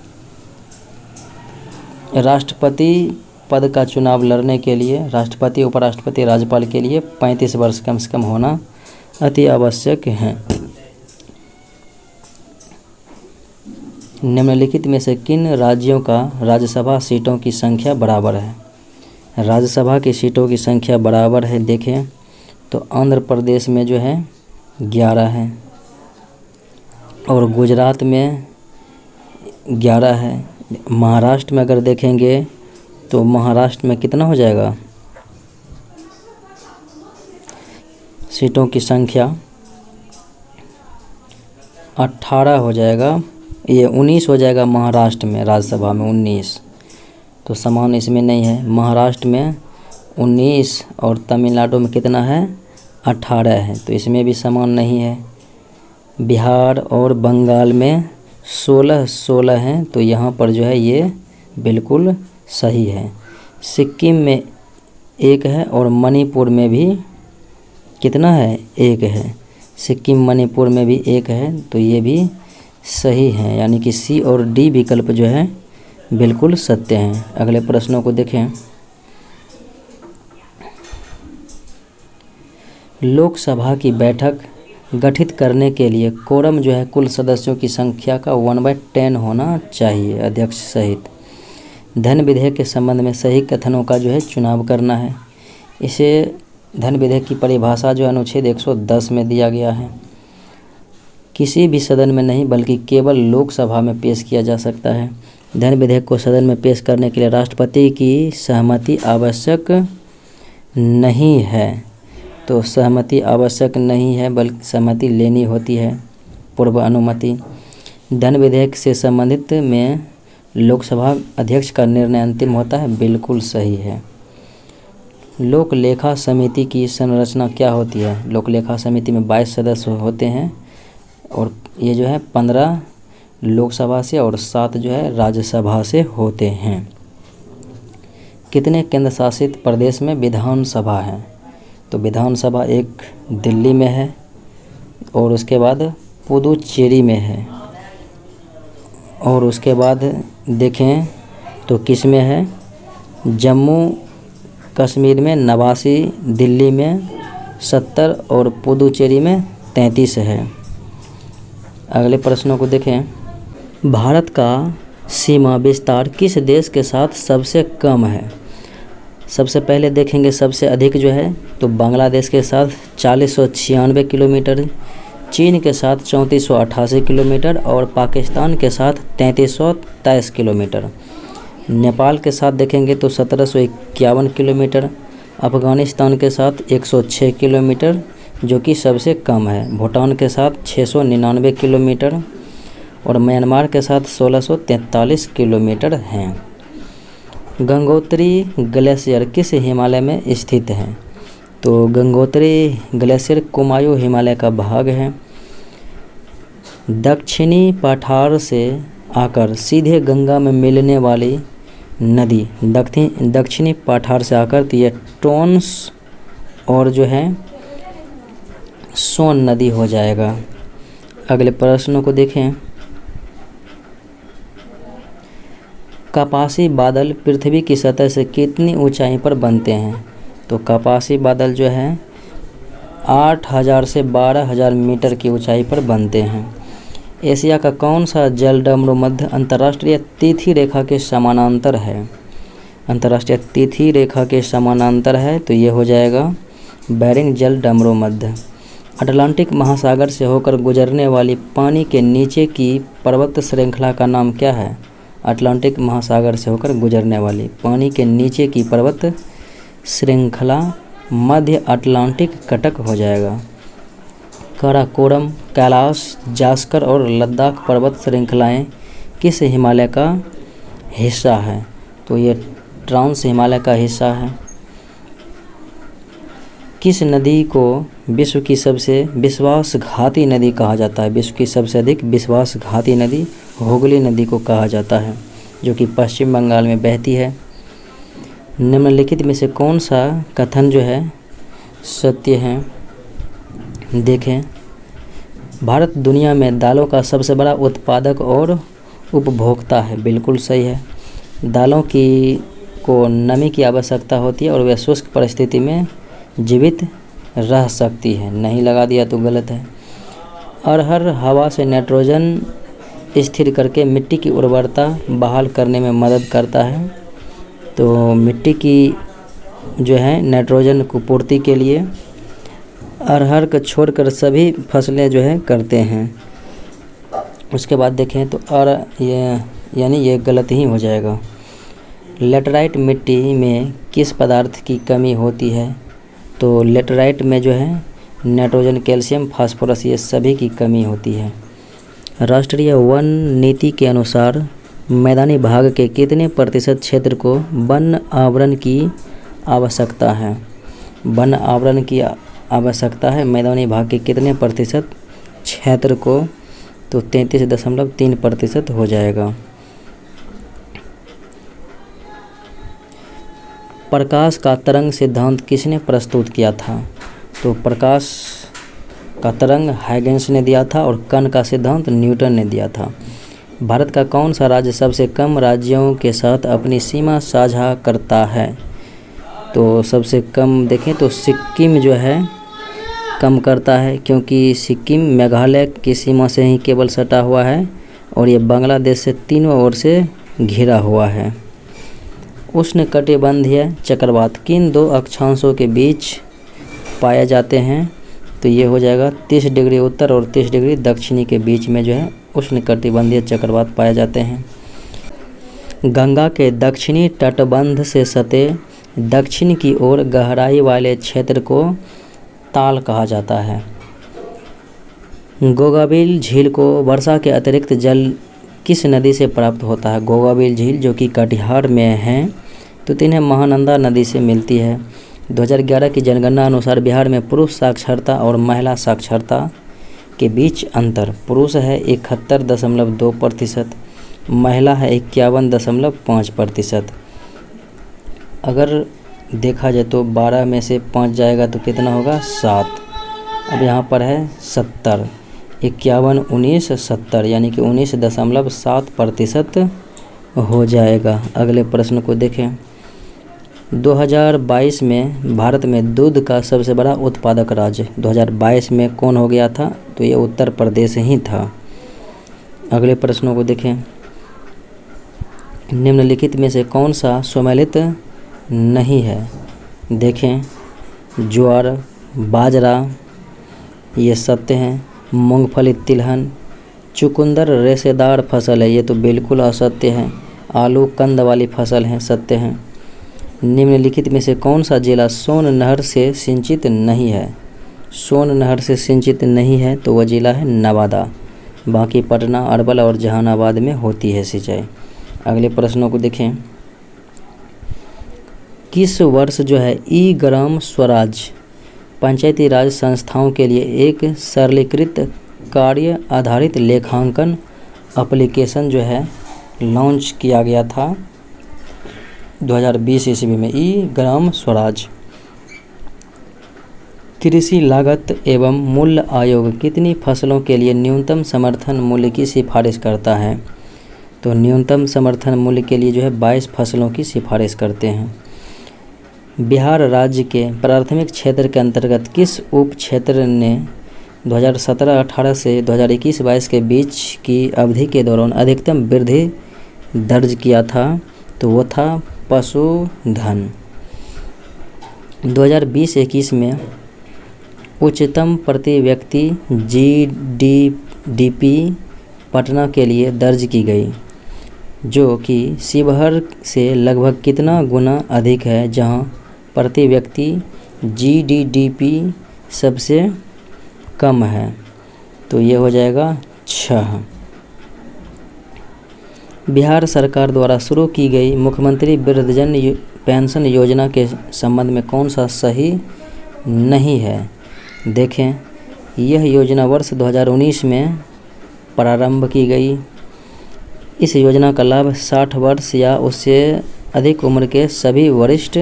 राष्ट्रपति पद का चुनाव लड़ने के लिए राष्ट्रपति, उपराष्ट्रपति, राज्यपाल के लिए 35 वर्ष कम से कम होना अति आवश्यक है। निम्नलिखित में से किन राज्यों का राज्यसभा सीटों की संख्या बराबर है? राज्यसभा की सीटों की संख्या बराबर है, देखें तो आंध्र प्रदेश में जो है 11 है और गुजरात में 11 है। महाराष्ट्र में अगर देखेंगे तो महाराष्ट्र में कितना हो जाएगा सीटों की संख्या? 18 हो जाएगा, ये 19 हो जाएगा महाराष्ट्र में, राज्यसभा में 19, तो समान इसमें नहीं है। महाराष्ट्र में 19 और तमिलनाडु में कितना है, 18 है, तो इसमें भी समान नहीं है। बिहार और बंगाल में 16 हैं, तो यहाँ पर जो है ये बिल्कुल सही है। सिक्किम में 1 है और मणिपुर में भी कितना है, 1 है। सिक्किम मणिपुर में भी 1 है, तो ये भी सही है, यानी कि सी और डी विकल्प जो है बिल्कुल सत्य हैं। अगले प्रश्नों को देखें। लोकसभा की बैठक गठित करने के लिए कोरम जो है कुल सदस्यों की संख्या का 1/10 होना चाहिए, अध्यक्ष सहित। धन विधेयक के संबंध में सही कथनों का जो है चुनाव करना है। इसे धन विधेयक की परिभाषा जो अनुच्छेद 110 में दिया गया है। किसी भी सदन में नहीं बल्कि केवल लोकसभा में पेश किया जा सकता है। धन विधेयक को सदन में पेश करने के लिए राष्ट्रपति की सहमति आवश्यक नहीं है, तो सहमति आवश्यक नहीं है बल्कि सहमति लेनी होती है, पूर्व अनुमति। धन विधेयक से संबंधित में लोकसभा अध्यक्ष का निर्णय अंतिम होता है, बिल्कुल सही है। लोक लेखा समिति की संरचना क्या होती है? लोक लेखा समिति में 22 सदस्य होते हैं और ये जो है 15 लोकसभा से और 7 जो है राज्यसभा से होते हैं। कितने केंद्र शासित प्रदेश में विधानसभा है? तो विधानसभा एक दिल्ली में है और उसके बाद पुदुचेरी में है, और उसके बाद देखें तो किस में है, जम्मू कश्मीर में 89, दिल्ली में 70 और पुदुचेरी में 33 है। अगले प्रश्नों को देखें। भारत का सीमा विस्तार किस देश के साथ सबसे कम है? सबसे पहले देखेंगे सबसे अधिक जो है तो बांग्लादेश के साथ 4096 किलोमीटर, चीन के साथ 3488 किलोमीटर और पाकिस्तान के साथ 3323 किलोमीटर। नेपाल के साथ देखेंगे तो 1751 किलोमीटर, अफ़गानिस्तान के साथ 106 किलोमीटर जो कि सबसे कम है, भूटान के साथ 699 किलोमीटर और म्यांमार के साथ 1643 किलोमीटर हैं। गंगोत्री ग्लेशियर किस हिमालय में स्थित है? तो गंगोत्री ग्लेशियर कुमायूं हिमालय का भाग है। दक्षिणी पठार से आकर सीधे गंगा में मिलने वाली नदी दक्षिणी पठार से आकर तो ये टोन्स और जो है सोन नदी हो जाएगा। अगले प्रश्नों को देखें। कपासी बादल पृथ्वी की सतह से कितनी ऊंचाई पर बनते हैं? तो कपासी बादल जो है 8000 से 12000 मीटर की ऊंचाई पर बनते हैं। एशिया का कौन सा जलडमरू मध्य अंतर्राष्ट्रीय तिथि रेखा के समानांतर है? अंतर्राष्ट्रीय तिथि रेखा के समानांतर है तो ये हो जाएगा बेरिंग जलडमरू मध्य। अटलांटिक महासागर से होकर गुजरने वाली पानी के नीचे की पर्वत श्रृंखला का नाम क्या है? अटलांटिक महासागर से होकर गुजरने वाली पानी के नीचे की पर्वत श्रृंखला मध्य अटलांटिक कटक हो जाएगा। काराकोरम, कैलाश, जास्कर और लद्दाख पर्वत श्रृंखलाएं किस हिमालय का हिस्सा है? तो ये ट्रांस हिमालय का हिस्सा है। किस नदी को विश्व की सबसे विश्वासघाती नदी कहा जाता है? विश्व की सबसे अधिक विश्वासघाती नदी हुगली नदी को कहा जाता है, जो कि पश्चिम बंगाल में बहती है। निम्नलिखित में से कौन सा कथन जो है सत्य है? देखें। भारत दुनिया में दालों का सबसे बड़ा उत्पादक और उपभोक्ता है, बिल्कुल सही है। दालों को नमी की आवश्यकता होती है और वे शुष्क परिस्थिति में जीवित रह सकती है, नहीं लगा दिया तो गलत है। अरहर हवा से नाइट्रोजन स्थिर करके मिट्टी की उर्वरता बहाल करने में मदद करता है, तो मिट्टी की जो है नाइट्रोजन को पूर्ति के लिए अरहर को छोड़कर सभी फसलें जो है करते हैं। उसके बाद देखें तो ये गलत ही हो जाएगा। लेटराइट मिट्टी में किस पदार्थ की कमी होती है? तो लेटराइट में जो है नाइट्रोजन, कैल्शियम, फास्फोरस ये सभी की कमी होती है। राष्ट्रीय वन नीति के अनुसार मैदानी भाग के कितने प्रतिशत क्षेत्र को वन आवरण की आवश्यकता है? वन आवरण की आवश्यकता है मैदानी भाग के कितने प्रतिशत क्षेत्र को? तो 33.3% हो जाएगा। प्रकाश का तरंग सिद्धांत किसने प्रस्तुत किया था? तो प्रकाश का तरंग हाइगेंस ने दिया था और कण का सिद्धांत न्यूटन ने दिया था। भारत का कौन सा राज्य सबसे कम राज्यों के साथ अपनी सीमा साझा करता है? तो सबसे कम देखें तो सिक्किम जो है कम करता है, क्योंकि सिक्किम मेघालय की सीमा से ही केवल सटा हुआ है और ये बांग्लादेश से तीनों ओर से घिरा हुआ है। उष्णकटिबंधीय चक्रवात किन दो अक्षांशों के बीच पाए जाते हैं? तो ये हो जाएगा 30 डिग्री उत्तर और 30 डिग्री दक्षिणी के बीच में जो है उष्णकटिबंधीय चक्रवात पाए जाते हैं। गंगा के दक्षिणी तटबंध से सटे दक्षिण की ओर गहराई वाले क्षेत्र को ताल कहा जाता है। गोगाबिल झील को वर्षा के अतिरिक्त जल किस नदी से प्राप्त होता है? गोगाबिल झील जो कि कटिहार में है, तो इन्हें महानंदा नदी से मिलती है। 2011 की जनगणना अनुसार बिहार में पुरुष साक्षरता और महिला साक्षरता के बीच अंतर, पुरुष है 71.2%, महिला है 51.5%। अगर देखा जाए तो 12 में से 5 जाएगा तो कितना होगा? 7। अब यहाँ पर है 70, 51, 19, 70 यानी कि 19.7% हो जाएगा। अगले प्रश्न को देखें। 2022 में भारत में दूध का सबसे बड़ा उत्पादक राज्य 2022 में कौन हो गया था? तो ये उत्तर प्रदेश ही था। अगले प्रश्नों को देखें। निम्नलिखित में से कौन सा सुमेलित नहीं है? देखें, ज्वार, बाजरा ये सत्य हैं। मूंगफली, तिलहन, चुकंदर रेशेदार फसल है, ये तो बिल्कुल असत्य है। आलू कंद वाली फसल है, सत्य हैं। निम्नलिखित में से कौन सा जिला सोन नहर से सिंचित नहीं है? सोन नहर से सिंचित नहीं है तो वह जिला है नवादा। बाकी पटना, अरवल और जहानाबाद में होती है सिंचाई। अगले प्रश्नों को देखें। किस वर्ष जो है ई ग्राम स्वराज पंचायती राज संस्थाओं के लिए एक सरलीकृत कार्य आधारित लेखांकन एप्लीकेशन जो है लॉन्च किया गया था 2020 ईस्वी में? ई ग्राम स्वराज। कृषि लागत एवं मूल्य आयोग कितनी फसलों के लिए न्यूनतम समर्थन मूल्य की सिफारिश करता है? तो न्यूनतम समर्थन मूल्य के लिए जो है 22 फसलों की सिफारिश करते हैं। बिहार राज्य के प्राथमिक क्षेत्र के अंतर्गत किस उप क्षेत्र ने 2017-18 से 2021-22 के बीच की अवधि के दौरान अधिकतम वृद्धि दर्ज किया था? तो वो था पशुधन। 2020-21 में उच्चतम प्रति व्यक्ति GDP पटना के लिए दर्ज की गई, जो कि शिवहर से लगभग कितना गुना अधिक है, जहां प्रति व्यक्ति GDP सबसे कम है? तो ये हो जाएगा 6। बिहार सरकार द्वारा शुरू की गई मुख्यमंत्री वृद्धजन पेंशन योजना के संबंध में कौन सा सही नहीं है? देखें, यह योजना वर्ष 2019 में प्रारंभ की गई। इस योजना का लाभ 60 वर्ष या उससे अधिक उम्र के सभी वरिष्ठ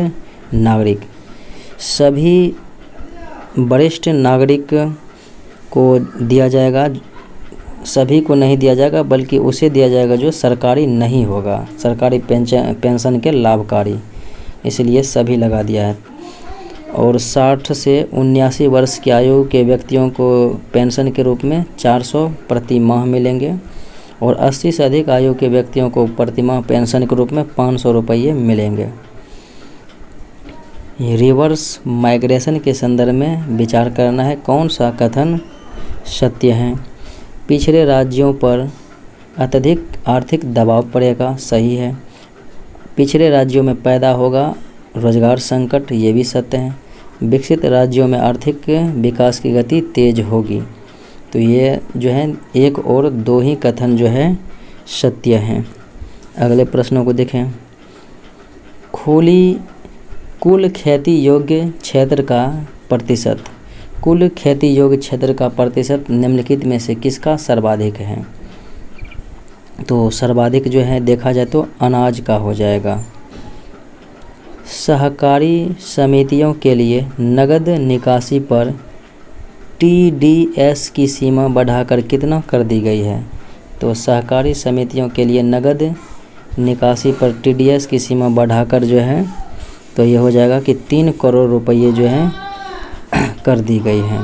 नागरिक को दिया जाएगा। सभी को नहीं दिया जाएगा, बल्कि उसे दिया जाएगा जो सरकारी नहीं होगा, सरकारी पेंशन के लाभकारी, इसलिए सभी लगा दिया है। और 60 से 79 वर्ष की आयु के व्यक्तियों को पेंशन के रूप में 400 प्रति माह मिलेंगे और 80 से अधिक आयु के व्यक्तियों को प्रति माह पेंशन के रूप में 500 रुपये मिलेंगे। रिवर्स माइग्रेशन के संदर्भ में विचार करना है, कौन सा कथन सत्य है? पिछड़े राज्यों पर अत्यधिक आर्थिक दबाव पड़ेगा, सही है। पिछड़े राज्यों में पैदा होगा रोजगार संकट, ये भी सत्य है। विकसित राज्यों में आर्थिक विकास की गति तेज होगी, तो ये जो है 1 और 2 ही कथन जो है सत्य हैं। अगले प्रश्नों को देखें। कुल खेती योग्य क्षेत्र का प्रतिशत, कुल खेती योग्य क्षेत्र का प्रतिशत निम्नलिखित में से किसका सर्वाधिक है? तो सर्वाधिक जो है देखा जाए तो अनाज का हो जाएगा। सहकारी समितियों के लिए नगद निकासी पर TDS की सीमा बढ़ाकर कितना कर दी गई है? तो सहकारी समितियों के लिए नगद निकासी पर TDS की सीमा बढ़ाकर जो है तो ये हो जाएगा कि 3 करोड़ रुपये जो है कर दी गई है।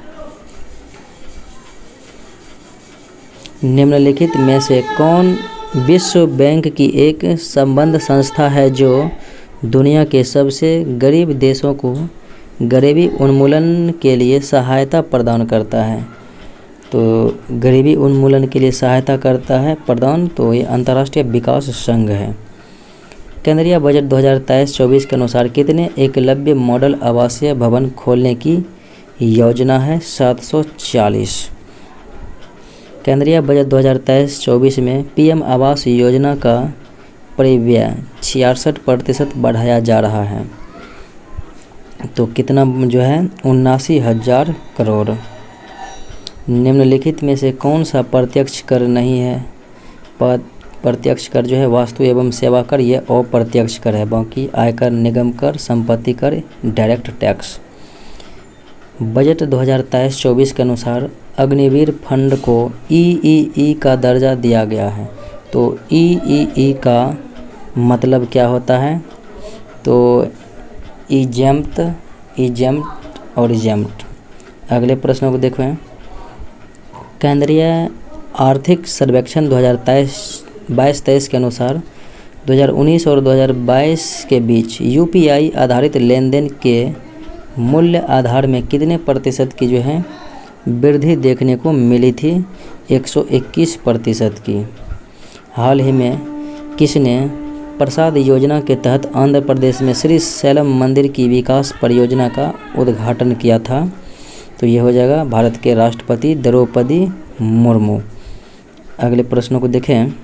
निम्नलिखित में से कौन विश्व बैंक की एक संबद्ध संस्था है जो दुनिया के सबसे गरीब देशों को गरीबी उन्मूलन के लिए सहायता प्रदान करता है? तो गरीबी उन्मूलन के लिए सहायता करता है प्रदान, तो ये अंतर्राष्ट्रीय विकास संघ है। केंद्रीय बजट 2023-24 के अनुसार कितने एकलव्य मॉडल आवासीय भवन खोलने की योजना है? 740। केंद्रीय बजट 2023-24 में PM आवास योजना का परिव्यय 66% बढ़ाया जा रहा है। तो कितना जो है 79,000 करोड़। निम्नलिखित में से कौन सा प्रत्यक्ष कर नहीं है? प्रत्यक्ष कर जो है वास्तु एवं सेवा कर, ये अप्रत्यक्ष कर है। बाकी आयकर, निगम कर, संपत्ति कर, डायरेक्ट टैक्स। बजट 2023-24 के अनुसार अग्निवीर फंड को EEE का दर्जा दिया गया है। तो EEE का मतलब क्या होता है? तो इजेम्प्ट और इजेम्प्ट। अगले प्रश्नों को देखें। केंद्रीय आर्थिक सर्वेक्षण 2022-23 के अनुसार 2019 और 2022 के बीच UPI आधारित लेन देन के मूल्य आधार में कितने प्रतिशत की जो है वृद्धि देखने को मिली थी? 121% की। हाल ही में किसने प्रसाद योजना के तहत आंध्र प्रदेश में श्री शैलम मंदिर की विकास परियोजना का उद्घाटन किया था? तो ये हो जाएगा भारत के राष्ट्रपति द्रौपदी मुर्मू। अगले प्रश्नों को देखें।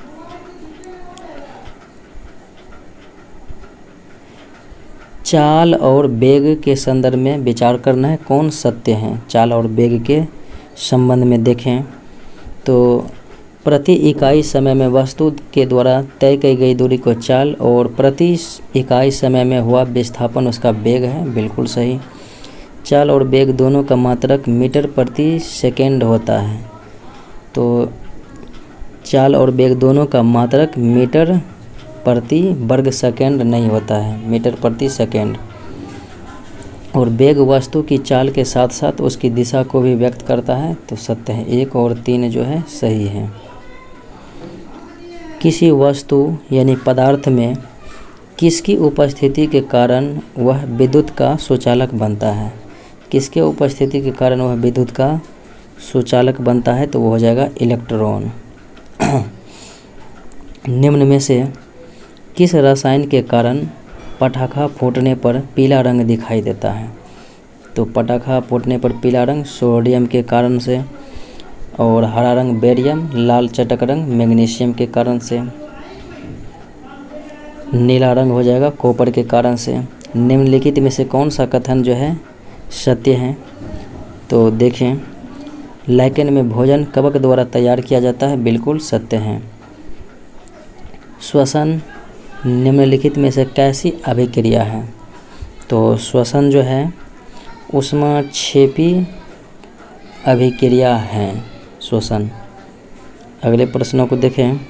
चाल और वेग के संदर्भ में विचार करना है, कौन सत्य है? चाल और वेग के संबंध में देखें तो प्रति इकाई समय में वस्तु के द्वारा तय की गई दूरी को चाल और प्रति इकाई समय में हुआ विस्थापन उसका वेग है। बिल्कुल सही। चाल और वेग दोनों का मात्रक मीटर प्रति सेकेंड होता है। तो चाल और वेग दोनों का मात्रक मीटर प्रति वर्ग सेकेंड नहीं होता है, मीटर प्रति सेकेंड। और वेग वस्तु की चाल के साथ साथ उसकी दिशा को भी व्यक्त करता है। तो सत्य है। 1 और 3 जो है सही है। किसी वस्तु यानी पदार्थ में किसकी उपस्थिति के कारण वह विद्युत का सुचालक बनता है? किसके उपस्थिति के कारण वह विद्युत का सुचालक बनता है? तो वो हो जाएगा इलेक्ट्रॉन। निम्न में से किस रसायन के कारण पटाखा फूटने पर पीला रंग दिखाई देता है? तो पटाखा फूटने पर पीला रंग सोडियम के कारण से, और हरा रंग बेरियम, लाल चटक रंग मैग्नीशियम के कारण से, नीला रंग हो जाएगा कॉपर के कारण से। निम्नलिखित में से कौन सा कथन जो है सत्य है? तो देखें, लाइकेन में भोजन कवक द्वारा तैयार किया जाता है। बिल्कुल सत्य है। श्वसन निम्नलिखित में से कैसी अभिक्रिया है? तो श्वसन जो है ऊष्माक्षेपी अभिक्रिया है श्वसन। अगले प्रश्नों को देखें।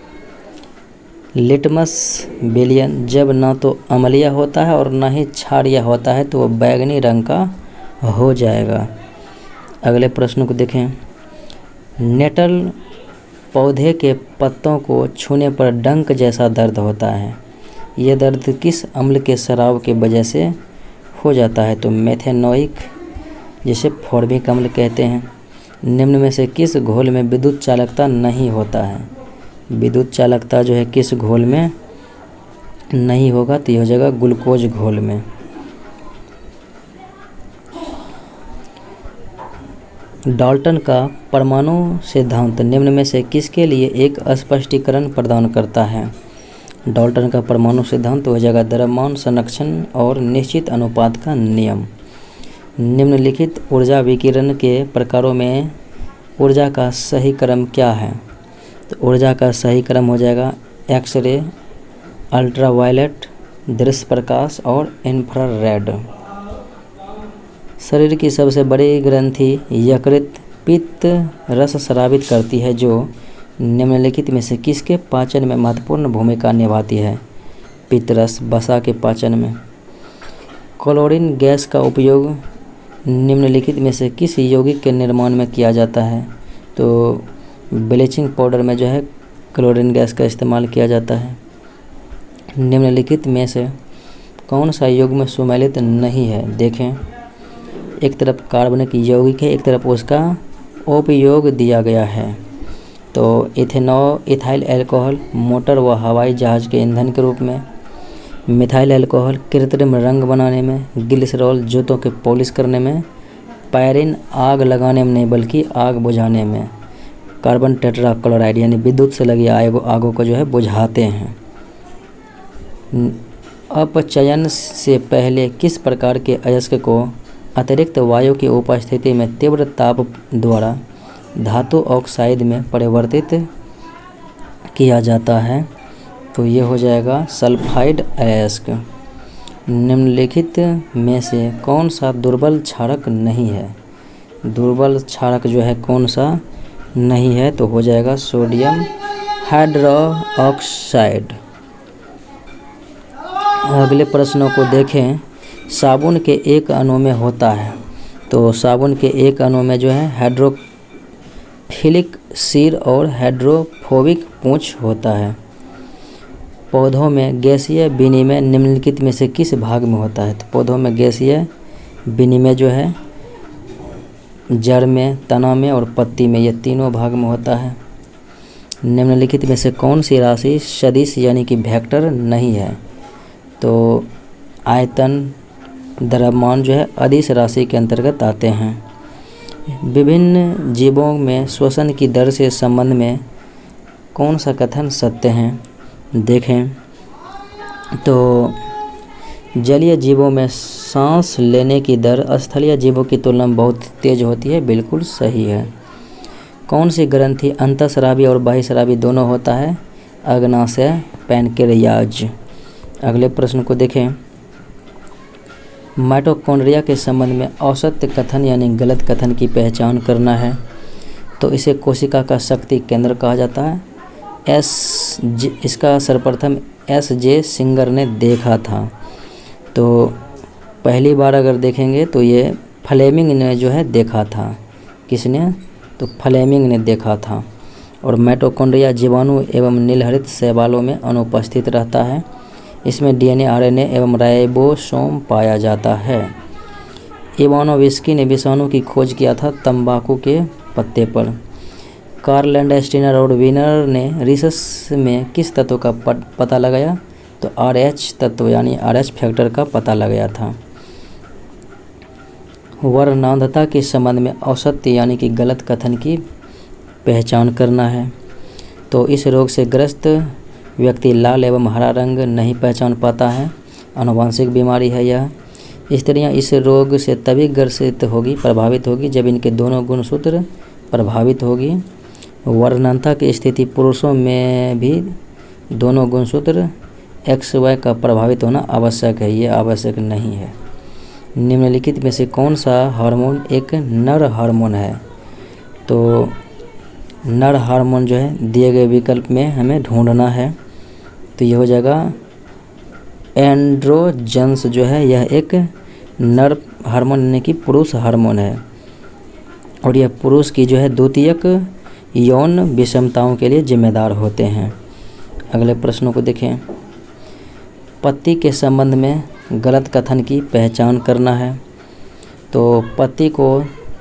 लिटमस विलयन जब ना तो अम्लीय होता है और ना ही क्षारीय होता है तो वह बैंगनी रंग का हो जाएगा। अगले प्रश्न को देखें। नेटल पौधे के पत्तों को छूने पर डंक जैसा दर्द होता है। यह दर्द किस अम्ल के स्राव के वजह से हो जाता है? तो मेथेनोइक, जिसे फॉर्मिक अम्ल कहते हैं। निम्न में से किस घोल में विद्युत चालकता नहीं होता है? विद्युत चालकता जो है किस घोल में नहीं होगा? तो यह हो जाएगा ग्लूकोज घोल में। डाल्टन का परमाणु सिद्धांत निम्न में से किसके लिए एक स्पष्टीकरण प्रदान करता है? डाल्टन का परमाणु सिद्धांत हो जाएगा द्रव्यमान संरक्षण और निश्चित अनुपात का नियम। निम्नलिखित ऊर्जा विकिरण के प्रकारों में ऊर्जा का सही क्रम क्या है? तो ऊर्जा का सही क्रम हो जाएगा एक्सरे, अल्ट्रावायलेट, दृश्य प्रकाश और इंफ्रारेड। शरीर की सबसे बड़ी ग्रंथि यकृत पित्त रस स्रावित करती है जो निम्नलिखित में से किसके पाचन में महत्वपूर्ण भूमिका निभाती है? पित्त रस वसा के पाचन में। क्लोरीन गैस का उपयोग निम्नलिखित में से किस यौगिक के निर्माण में किया जाता है? तो ब्लीचिंग पाउडर में जो है क्लोरीन गैस का इस्तेमाल किया जाता है। निम्नलिखित में से कौन सा यौगिक सुमेलित नहीं है? देखें, एक तरफ कार्बनिक यौगिक है, एक तरफ उसका उपयोग दिया गया है। तो इथाइल अल्कोहल मोटर व हवाई जहाज के ईंधन के रूप में, मिथाइल अल्कोहल कृत्रिम रंग बनाने में, ग्लिसरॉल जूतों के पॉलिश करने में, पायरिन आग लगाने में नहीं बल्कि आग बुझाने में, कार्बन टेट्राक्लोराइड यानी विद्युत से लगी आगों को जो है बुझाते हैं। अपचयन से पहले किस प्रकार के अयस्क को अतिरिक्त वायु की उपस्थिति में तीव्र ताप द्वारा धातु ऑक्साइड में परिवर्तित किया जाता है? तो ये हो जाएगा सल्फाइड अयस्क। निम्नलिखित में से कौन सा दुर्बल क्षारक नहीं है? दुर्बल क्षारक जो है कौन सा नहीं है? तो हो जाएगा सोडियम हाइड्रोक्साइड। अगले प्रश्नों को देखें। साबुन के एक अणु में होता है, तो साबुन के एक अणु में जो है हाइड्रोफिलिक सिर और हाइड्रोफोबिक पूंछ होता है। पौधों में गैसीय विनिमय निम्नलिखित में से किस भाग में होता है? तो पौधों में गैसीय विनिमय जो है जड़ में, तना में और पत्ती में, ये तीनों भाग में होता है। निम्नलिखित में से कौन सी राशि सदिश यानी कि वेक्टर नहीं है? तो आयतन, द्रव्यमान जो है अदिश राशि के अंतर्गत आते हैं। विभिन्न जीवों में श्वसन की दर से संबंध में कौन सा कथन सत्य है? देखें, तो जलीय जीवों में सांस लेने की दर स्थलीय जीवों की तुलना में बहुत तेज होती है, बिल्कुल सही है। कौन सी ग्रंथि अंतःस्रावी और बाह्यस्रावी दोनों होता है? अग्नाशय, पैनक्रियाज। अगले प्रश्न को देखें। माइटोकॉन्ड्रिया के संबंध में औसत कथन यानी गलत कथन की पहचान करना है, तो इसे कोशिका का शक्ति केंद्र कहा जाता है। इसका सर्वप्रथम S.J. सिंगर ने देखा था। तो पहली बार अगर देखेंगे तो ये फ्लेमिंग ने जो है देखा था। किसने? तो फ्लेमिंग ने देखा था। और माइटोकॉन्ड्रिया जीवाणु एवं नीलहरित शैवालों में अनुपस्थित रहता है। इसमें DNA, RNA एवं राइबोसोम पाया जाता है। इवानोविस्की ने विषाणु की खोज किया था तंबाकू के पत्ते पर। कार्ल लैंडस्टीनर और वीनर ने रिसस में किस तत्व का पता लगाया? तो RH तत्व यानी RH फैक्टर का पता लगाया था। वर्णांधता के संबंध में औसत यानी कि गलत कथन की पहचान करना है, तो इस रोग से ग्रस्त व्यक्ति लाल एवं हरा रंग नहीं पहचान पाता है। आनुवंशिक बीमारी है यह। स्त्रियां इस रोग से तभी ग्रसित होगी, प्रभावित होगी जब इनके दोनों गुणसूत्र प्रभावित होगी। वर्णांधता की स्थिति पुरुषों में भी दोनों गुणसूत्र XY का प्रभावित होना आवश्यक है, ये आवश्यक नहीं है। निम्नलिखित में से कौन सा हार्मोन एक नर हार्मोन है? तो नर हार्मोन जो है दिए गए विकल्प में हमें ढूंढना है, तो ये हो जाएगा एंड्रोजन्स जो है यह एक नर हार्मोन यानी कि पुरुष हार्मोन है, और यह पुरुष की जो है द्वितीयक यौन विषमताओं के लिए जिम्मेदार होते हैं। अगले प्रश्नों को देखें। पत्ती के संबंध में गलत कथन की पहचान करना है, तो पत्ती को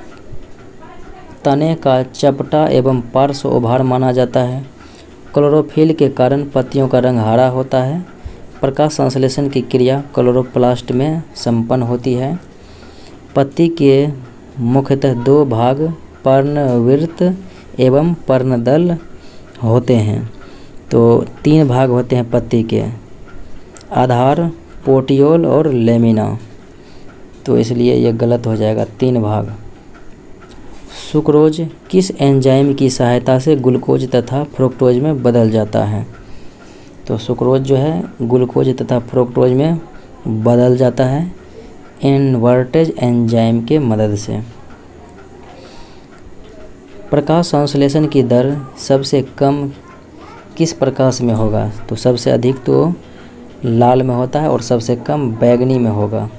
तने का चपटा एवं पार्श्व उभार माना जाता है। क्लोरोफिल के कारण पत्तियों का रंग हरा होता है। प्रकाश संश्लेषण की क्रिया क्लोरोप्लास्ट में संपन्न होती है। पत्ती के मुख्यतः दो भाग पर्णवृत्त एवं पर्णदल होते हैं। तो 3 भाग होते हैं पत्ती के, आधार, पोटियोल और लेमिना। तो इसलिए यह गलत हो जाएगा, 3 भाग। सुक्रोज किस एंजाइम की सहायता से ग्लूकोज तथा फ्रुक्टोज में बदल जाता है? तो सुक्रोज जो है ग्लूकोज तथा फ्रुक्टोज में बदल जाता है इनवर्टेज एंजाइम के मदद से। प्रकाश संश्लेषण की दर सबसे कम किस प्रकाश में होगा? तो सबसे अधिक तो लाल में होता है और सबसे कम बैंगनी में होगा।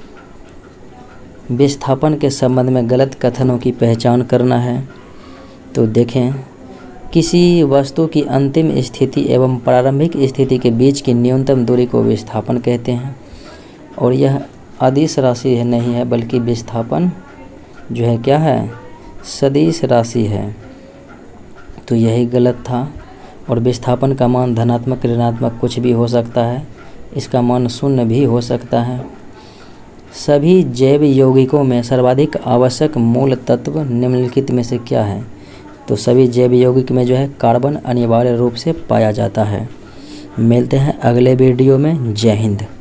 विस्थापन के संबंध में गलत कथनों की पहचान करना है। तो देखें, किसी वस्तु की अंतिम स्थिति एवं प्रारंभिक स्थिति के बीच की न्यूनतम दूरी को विस्थापन कहते हैं। और यह अदिश राशि नहीं है, बल्कि विस्थापन जो है क्या है, सदिश राशि है। तो यही गलत था। और विस्थापन का मान धनात्मक ऋणात्मक कुछ भी हो सकता है, इसका मान 0 भी हो सकता है। सभी जैव यौगिकों में सर्वाधिक आवश्यक मूल तत्व निम्नलिखित में से क्या है? तो सभी जैव यौगिक में जो है कार्बन अनिवार्य रूप से पाया जाता है। मिलते हैं अगले वीडियो में। जय हिंद।